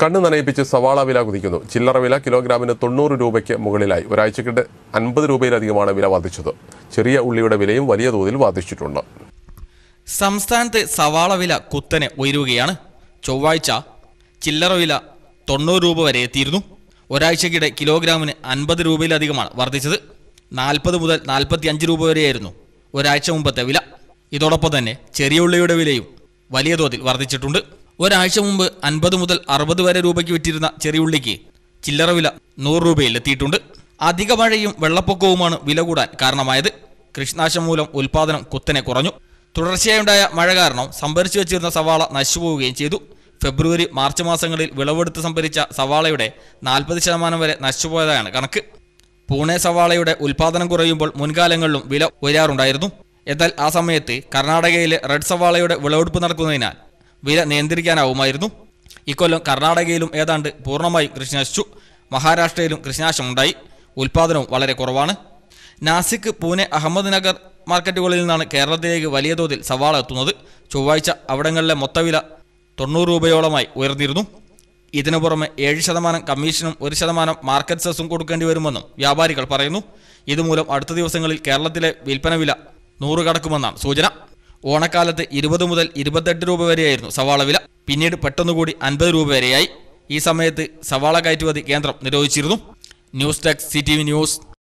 കണ്ണു നനയിപ്പിച്ച് സവാള വില കുതിക്കുന്നു. ചില്ലറ വില കിലോഗ്രാമിന് 90 രൂപയ്ക്ക് മുകളിലായി. ഒരാഴ്ചക്കിടെ 50 രൂപയിലധികമാണ് വില വർദ്ധിച്ചത്. ചെറിയ ഉള്ളിയുടെ വിലയും വലിയ തോതിൽ വർദ്ധിച്ചിട്ടുണ്ട്. സംസ്ഥാനത്ത് സവാള വില കുത്തനെ ഉയരുകയാണ്. ചൊവ്വാഴ്ച ചില്ലറ വില 90 രൂപ വരെ എത്തിയിരുന്നു. ഒരാഴ്ചക്കിടെ കിലോഗ്രാമിന് 50 രൂപയിലധികമാണ് വർദ്ധിച്ചത്. 40 മുതൽ 45 രൂപ വരെയായിരുന്നു ഒരാഴ്ച മുമ്പത്തെ വില. ഇതോടൊപ്പം തന്നെ ചെറിയ ഉള്ളിയുടെ വിലയും വലിയ തോതിൽ വർദ്ധിച്ചിട്ടുണ്ട്. ഒരാഴ്ച മുമ്പ് 50 മുതൽ 60 വരെ രൂപയ്ക്ക് വിറ്റിരുന്ന ചെറിയ ഉള്ളിക്ക് ചില്ലറ വില 100 രൂപയിൽ എത്തിയിട്ടുണ്ട്. അധിക മഴയും വെള്ളപ്പൊക്കവുമാണ് വില കൂടാൻ കാരണമായത്. കൃഷിനാശം മൂലം ഉൽപ്പാദനം കുത്തനെ കുറഞ്ഞു. തുടർച്ചയായുണ്ടായ മഴ കാരണം സംഭരിച്ചു വെച്ചിരുന്ന സവാള നശിച്ചുപോവുകയും ചെയ്തു. ഫെബ്രുവരി മാർച്ച് മാസങ്ങളിൽ വിളവെടുത്ത് സംഭരിച്ച സവാളയുടെ 40% വരെ നശിച്ചുപോയതാണ് കണക്ക്. പൂനെ സവാളയുടെ ഉൽപ്പാദനം കുറയുമ്പോൾ മുൻകാലങ്ങളിലും വില ഉയരാറുണ്ടായിരുന്നു. എന്നാൽ ആ സമയത്ത് കർണാടകയിലെ റെഡ് സവാളയുടെ വിളവെടുപ്പ് നടക്കുന്നതിനാൽ വില നിയന്ത്രിക്കാനാവുമായിരുന്നു. ഇക്കൊല്ലം കർണാടകയിലും ഏതാണ്ട് പൂർണ്ണമായും കൃഷി നശിച്ചു. മഹാരാഷ്ട്രയിലും കൃഷിനാശമുണ്ടായി. ഉൽപ്പാദനവും വളരെ കുറവാണ്. നാസിക്, പൂനെ, അഹമ്മദ്നഗർ മാർക്കറ്റുകളിൽ നിന്നാണ് കേരളത്തിലേക്ക് വലിയ തോതിൽ സവാള എത്തുന്നത്. ചൊവ്വാഴ്ച അവിടങ്ങളിലെ മൊത്തവില 90 രൂപയോളമായി ഉയർന്നിരുന്നു. ഇതിനു പുറമെ 7% കമ്മീഷനും 1% മാർക്കറ്റ് സെസ്സും കൊടുക്കേണ്ടി വരുമെന്നും വ്യാപാരികൾ പറയുന്നു. ഇതുമൂലം അടുത്ത ദിവസങ്ങളിൽ കേരളത്തിലെ വിൽപ്പന വില 100 കടക്കുമെന്നാണ് സൂചന. ഓണക്കാലത്ത് 20 മുതൽ 28 രൂപ വരെയായിരുന്നു സവാള വില. പിന്നീട് പെട്ടെന്നുകൂടി 50 രൂപ വരെയായി. ഈ സമയത്ത് സവാള കയറ്റുമതി കേന്ദ്രം നിരോധിച്ചിരുന്നു. News desk CTV news.